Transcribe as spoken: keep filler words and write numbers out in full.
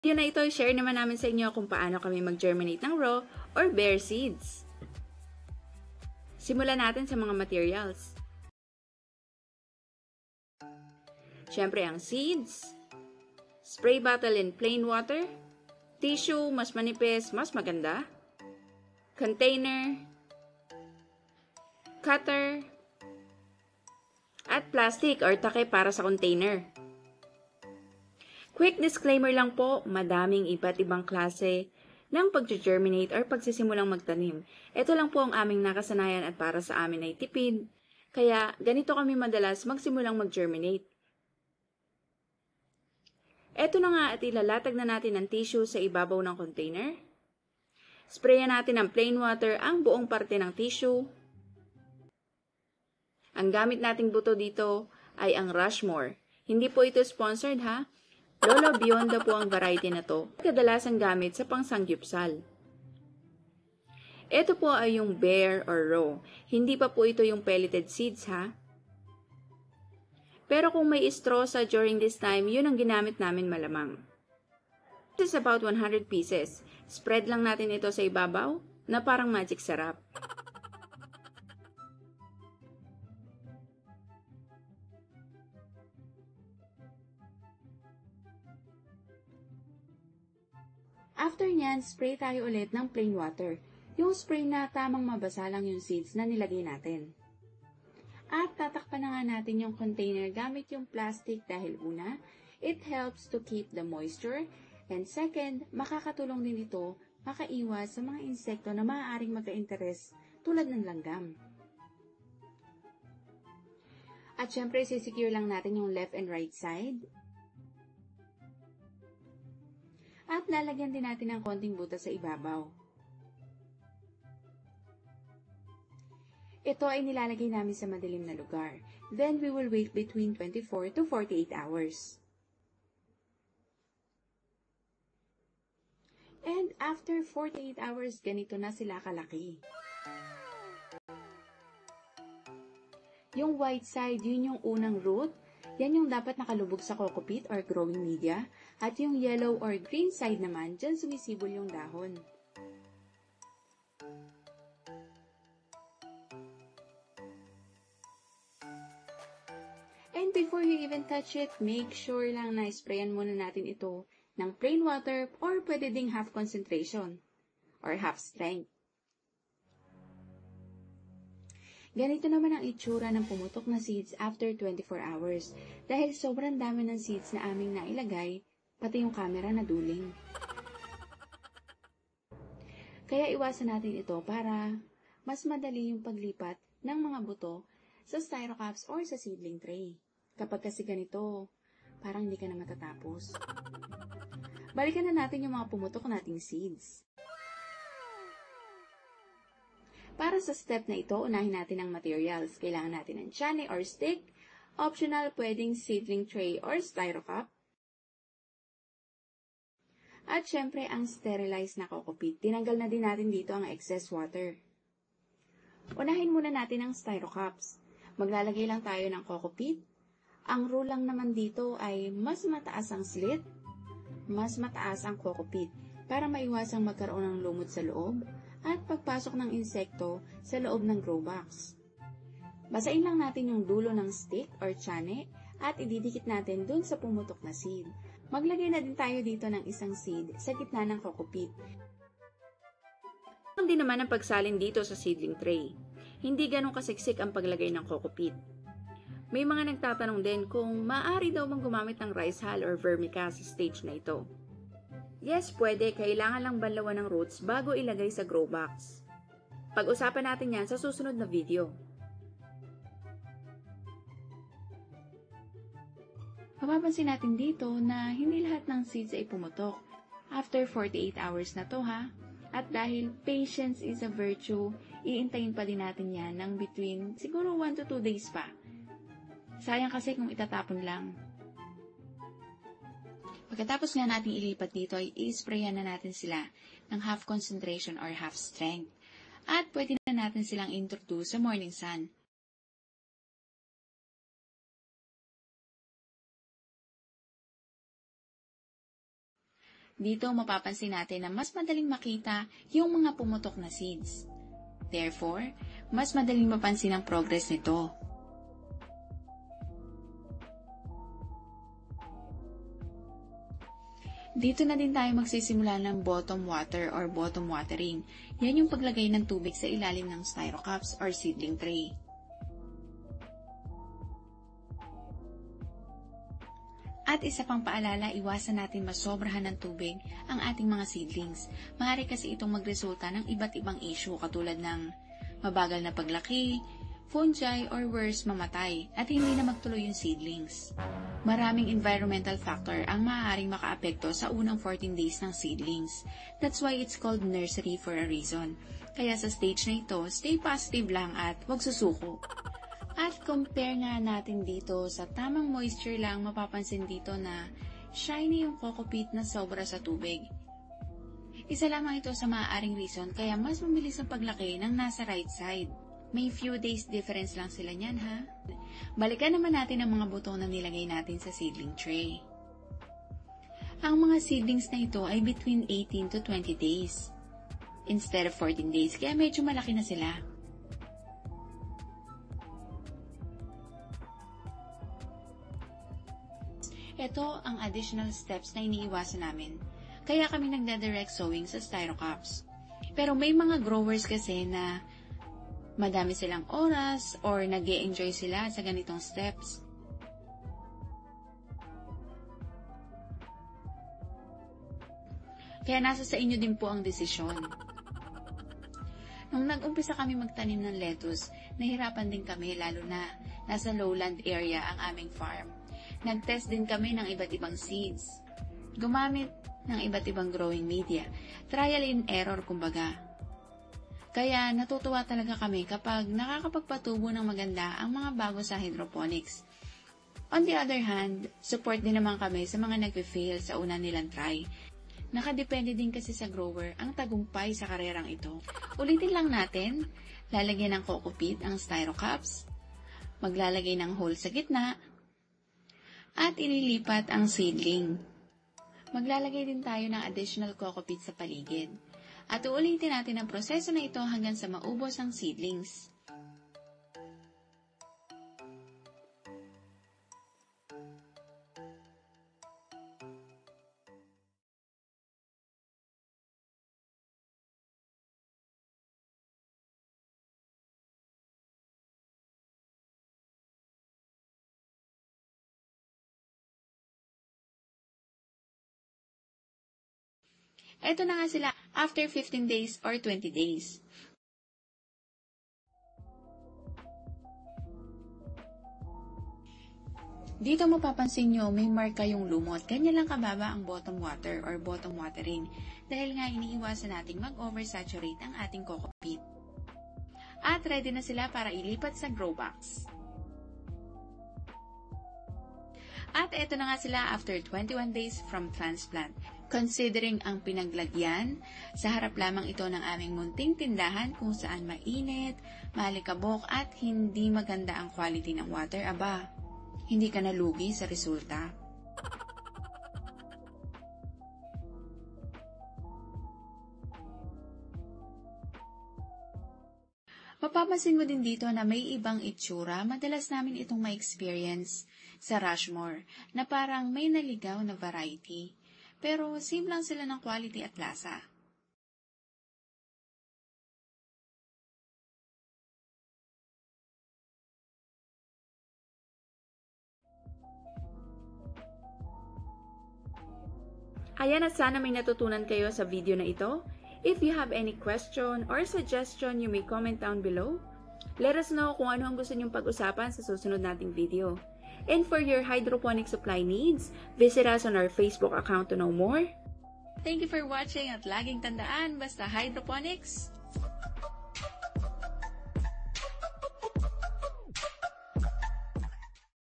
Video na ito, share naman namin sa inyo kung paano kami mag-germinate ng raw or bare seeds. Simulan natin sa mga materials. Siyempre ang seeds, spray bottle in plain water, tissue, mas manipis, mas maganda, container, cutter, at plastic or take para sa container. Quick disclaimer lang po, madaming iba't ibang klase ng pag-germinate or pagsisimulang magtanim. Ito lang po ang aming nakasanayan at para sa amin ay tipid. Kaya ganito kami madalas magsimulang mag-germinate. Ito na nga at ilalatag na natin ang tissue sa ibabaw ng container. Sprayan natin ng plain water ang buong parte ng tissue. Ang gamit nating buto dito ay ang Rushmore. Hindi po ito sponsored ha. Lolo Bionda po ang variety na to. Kadalasang gamit sa pangsangyupsal. Ito po ay yung bare or raw. Hindi pa po ito yung pelleted seeds ha. Pero kung may istrosa during this time, yun ang ginamit namin malamang. This is about one hundred pieces. Spread lang natin ito sa ibabaw na parang magic sarap. After nyan, spray tayo ulit ng plain water. Yung spray na tamang mabasa lang yung seeds na nilagay natin. At tatakpan na nga natin yung container gamit yung plastic dahil una, it helps to keep the moisture. And second, makakatulong din ito makaiwas sa mga insekto na maaaring magka-interes tulad ng langgam. At syempre, sisecure lang natin yung left and right side. At lalagyan din natin ng konting butas sa ibabaw. Ito ay nilalagay namin sa madilim na lugar. Then we will wait between twenty-four to forty-eight hours. And after forty-eight hours, ganito na sila kalaki. Yung white side, yun yung unang root. Yan yung dapat nakalubog sa coco-peat or growing media. At yung yellow or green side naman, dyan sumisibol yung dahon. And before you even touch it, make sure lang na sprayan muna natin ito ng plain water or pwede ding half concentration or half strength. Ganito naman ang itsura ng pumutok na seeds after twenty-four hours dahil sobrang dami ng seeds na aming nailagay, pati yung camera na duling. Kaya iwasan natin ito para mas madali yung paglipat ng mga buto sa styrocaps or sa seedling tray. Kapag kasi ganito, parang hindi ka na matatapos. Balikan na natin yung mga pumutok nating seeds. Para sa step na ito, unahin natin ang materials. Kailangan natin ng tiyan or stick. Optional, pwedeng seedling tray or styrocup. At syempre, ang sterilized na coco-peat. Tinanggal na din natin dito ang excess water. Unahin muna natin ang styrocups. Maglalagay lang tayo ng coco-peat. Ang rule lang naman dito ay mas mataas ang slit, mas mataas ang coco-peat para maiwasang magkaroon ng lumot sa loob at pagpasok ng insekto sa loob ng grow box. Basain lang natin yung dulo ng stick or tiyan at ididikit natin dun sa pumutok na seed. Maglagay na din tayo dito ng isang seed sa gitna ng coco-peat. Hindi naman ang pagsalin dito sa seedling tray. Hindi ganun kasiksik ang paglagay ng coco-peat. May mga nagtatanong din kung maaari daw bang gumamit ng rice hull or vermicast sa stage na ito. Yes, pwede. Kailangan lang banlawan ng roots bago ilagay sa grow box. Pag-usapan natin yan sa susunod na video. Mapapansin natin dito na hindi lahat ng seeds ay pumutok. After forty-eight hours na to ha. At dahil patience is a virtue, iintayin pa din natin yan ng between siguro one to two days pa. Sayang kasi kung itatapon lang. Pagkatapos nga natin ilipat dito ay i-sprayan na natin sila ng half concentration or half strength. At pwede na natin silang introduce sa morning sun. Dito mapapansin natin na mas madaling makita yung mga pumutok na seeds. Therefore, mas madaling mapansin ang progress nito. Dito na din tayo magsisimula ng bottom water or bottom watering. Yan yung paglagay ng tubig sa ilalim ng styrocups or seedling tray. At isa pang paalala, iwasan natin masobrahan ng tubig ang ating mga seedlings. Maaari kasi itong magresulta ng iba't ibang issue katulad ng mabagal na paglaki, fungi, or worse, mamatay, at hindi na magtuloy yung seedlings. Maraming environmental factor ang maaaring makaapekto sa unang fourteen days ng seedlings. That's why it's called nursery for a reason. Kaya sa stage na ito, stay positive lang at huwag susuko. At compare nga natin dito, sa tamang moisture lang mapapansin dito na shiny yung coco peat na sobra sa tubig. Isa lamang ito sa maaaring reason kaya mas mabilis ang paglaki ng nasa right side. May few days difference lang sila niyan, ha? Balikan naman natin ang mga buto na nilagay natin sa seedling tray. Ang mga seedlings na ito ay between eighteen to twenty days instead of fourteen days, kaya medyo malaki na sila. Ito ang additional steps na iniiwasan namin. Kaya kami nagda-direct sowing sa styrocups. Pero may mga growers kasi na madami silang oras or nag-e-enjoy sila sa ganitong steps. Kaya nasa sa inyo din po ang desisyon. Nung nag-umpisa kami magtanim ng lettuce, nahirapan din kami lalo na nasa lowland area ang aming farm. Nag-test din kami ng iba't ibang seeds. Gumamit ng iba't ibang growing media. Trial and error kumbaga. Kaya natutuwa talaga kami kapag nakakapagpatubo ng maganda ang mga bago sa hydroponics. On the other hand, support din naman kami sa mga nag-fail sa una nilang try. Nakadepende din kasi sa grower ang tagumpay sa karerang ito. Ulitin lang natin, lalagyan ng coco peat ang styrocups, maglalagay ng hole sa gitna, at ililipat ang seedling. Maglalagay din tayo ng additional coco peat sa paligid. At uulitin natin ang proseso na ito hanggang sa maubos ang seedlings. Ito na nga sila after fifteen days or twenty days. Dito mapapansin nyo may marka yung lumot. Ganyan lang kababa ang bottom water or bottom watering dahil nga iniiwasan nating mag-oversaturate ang ating coco peat. At ready na sila para ilipat sa grow box. At eto na nga sila after twenty-one days from transplant. Considering ang pinaglagyan, sa harap lamang ito ng aming munting tindahan kung saan mainit, malikabok at hindi maganda ang quality ng water, aba, hindi ka nalugi sa resulta. Mapapansin mo din dito na may ibang itsura, madalas namin itong ma-experience sa Rushmore, na parang may naligaw na variety. Pero same lang sila ng quality at lasa. Ayan, at sana may natutunan kayo sa video na ito. If you have any question or suggestion, you may comment down below. Let us know kung ano ang gusto nyong pag-usapan sa susunod nating video. And for your hydroponic supply needs, visit us on our Facebook account to know more. Thank you for watching at laging tandaan, basta hydroponics,